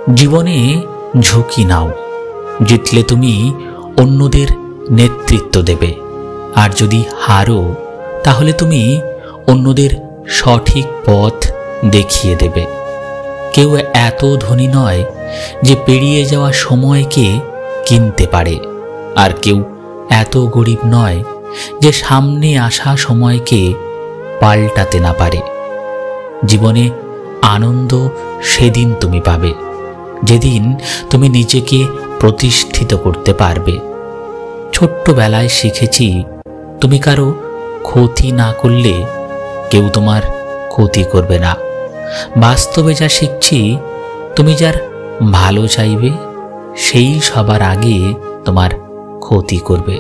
জীবনে ঝুঁকি নাও। জিতলে তুমি অন্যদের নেতৃত্ব দেবে, আর যদি হারো তাহলে তুমি অন্যদের সঠিক পথ দেখিয়ে দেবে। কেউ এত ধনী নয় যে পেরিয়ে যাওয়া সময়কে কিনতে পারে, আর কেউ এত গরিব নয় যে সামনে আসা সময়কে পাল্টাতে না পারে। জীবনে আনন্দ সেদিন তুমি পাবে যেদিন তুমি নিজেকে প্রতিষ্ঠিত করতে পারবে। ছোট্টবেলায় শিখেছি, তুমি কারো ক্ষতি না করলে কেউ তোমার ক্ষতি করবে না। বাস্তবে যা শিখছি, তুমি যার ভালো চাইবে সেই সবার আগে তোমার ক্ষতি করবে।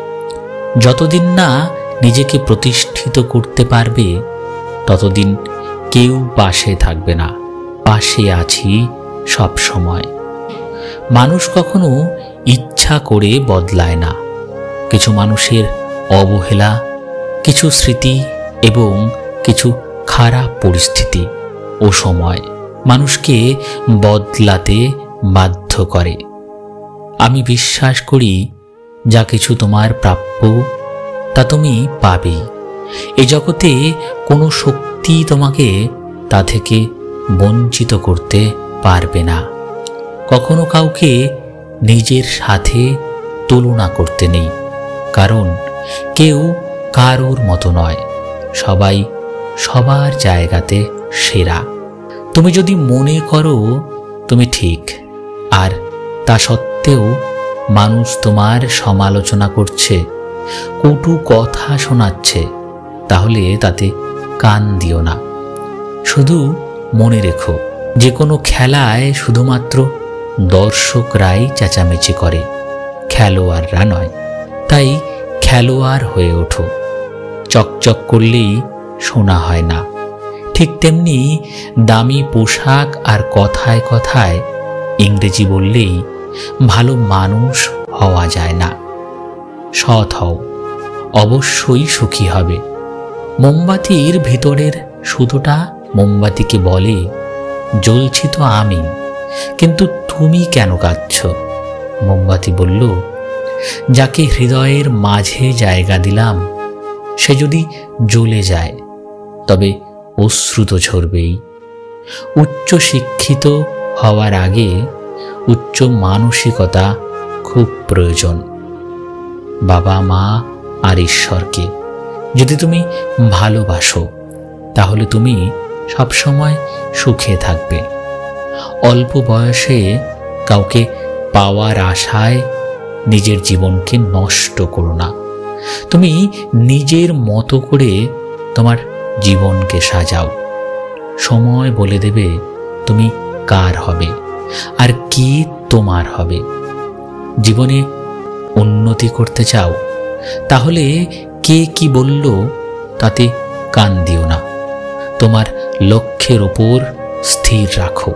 যতদিন না নিজেকে প্রতিষ্ঠিত করতে পারবে ততদিন কেউ পাশে থাকবে না। পাশে আছি সব সময়। মানুষ কখনো ইচ্ছা করে বদলায় না। কিছু মানুষের অবহেলা, কিছু স্মৃতি এবং কিছু খারাপ পরিস্থিতি ও সময় মানুষকে বদলাতে বাধ্য করে। আমি বিশ্বাস করি, যা কিছু তোমার প্রাপ্য তা তুমি পাবেই। এই জগতে কোনো শক্তি তোমাকে তা থেকে বঞ্চিত করতে পারবে না। কখনো কাউকে নিজের সাথে তুলনা করতে নেই, কারণ কেউ কারোর মতো নয়। সবাই সবার জায়গাতে সেরা। তুমি যদি মনে করো তুমি ঠিক, আর তা সত্ত্বেও মানুষ তোমার সমালোচনা করছে, কটু কথা শোনাচ্ছে, তাহলে তাতে কান দিও না। শুধু মনে রেখো, যে কোনো খেলায় শুধুমাত্র দর্শকরাই চেঁচামেচি করে, খেলোয়াড়রা নয়। তাই খেলোয়াড় হয়ে ওঠো। চকচক করলেই শোনা হয় না। ঠিক তেমনি দামি পোশাক আর কথায় কথায় ইংরেজি বললেই ভালো মানুষ হওয়া যায় না। সৎ হও, অবশ্যই সুখী হবে। মোমবাতির ভিতরের সুতোটা মোমবাতিকে বলে, জ্বলছি তো আমি, কিন্তু তুমি কেন কাঁদছ? মোমবাতি বলল, যাকে হৃদয়ের মাঝে জায়গা দিলাম সে যদি জ্বলে যায় তবে অশ্রু তো ঝরবেই। উচ্চ শিক্ষিত হওয়ার আগে উচ্চ মানসিকতা খুব প্রয়োজন। বাবা মা আর ঈশ্বরকে যদি তুমি ভালোবাসো তাহলে তুমি সবসময় সুখে থাকবে। অল্প বয়সে কাউকে পাওয়ার আশায় নিজের জীবনকে নষ্ট করো না। তুমি নিজের মতো করে তোমার জীবনকে সাজাও। সময় বলে দেবে তুমি কার হবে আর কি তোমার হবে। জীবনে উন্নতি করতে চাও তাহলে কে কি বলল তাতে কান দিও না। তোমার লক্ষ্যের ওপর স্থির রাখো।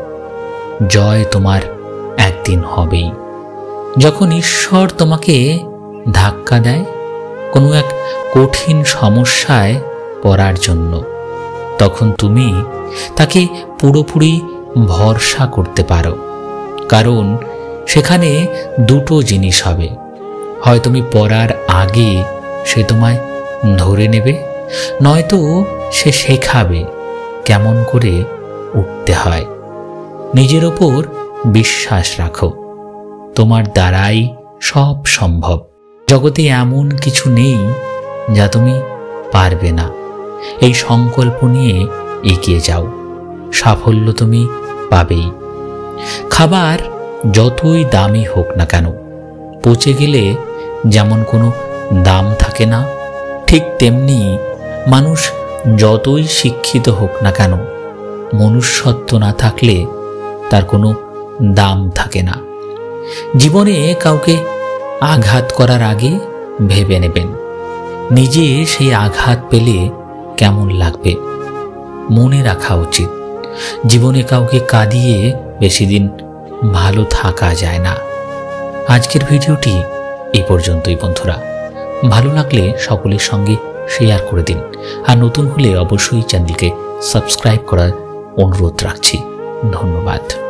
জয় তোমার একদিন হবেই। যখন ঈশ্বর তোমাকে ধাক্কা দেয় কোনো এক কঠিন সমস্যায় পড়ার জন্য, তখন তুমি তাকে পুরোপুরি ভরসা করতে পারো। কারণ সেখানে দুটো জিনিস হবে, হয় তুমি পড়ার আগে সে তোমায় ধরে নেবে, নয়তো সে শেখাবে কেমন করে উঠতে হয়। নিজের ওপর বিশ্বাস রাখো, তোমার দ্বারাই সব সম্ভব। জগতে এমন কিছু নেই যা তুমি পারবে না। এই সংকল্প নিয়ে এগিয়ে যাও, সাফল্য তুমি পাবেই। খাবার যতই দামি হোক না কেন, পচে গেলে যেমন কোনো দাম থাকে না, ঠিক তেমনি মানুষ যতই শিক্ষিত হোক না কেন, মনুষ্যত্ব না থাকলে তার কোনো দাম থাকে না। জীবনে কাউকে আঘাত করার আগে ভেবে নেবেন নিজে সেই আঘাত পেলে কেমন লাগবে। মনে রাখা উচিত, জীবনে কাউকে কাঁদিয়ে বেশি দিন ভালো থাকা যায় না। আজকের ভিডিওটি এই পর্যন্তই বন্ধুরা। ভালো লাগলে সকলের সঙ্গে শেয়ার করে দিন, আর নতুন হলে অবশ্যই চ্যানেলকে সাবস্ক্রাইব করার অনুরোধ রাখছি। ধন্যবাদ।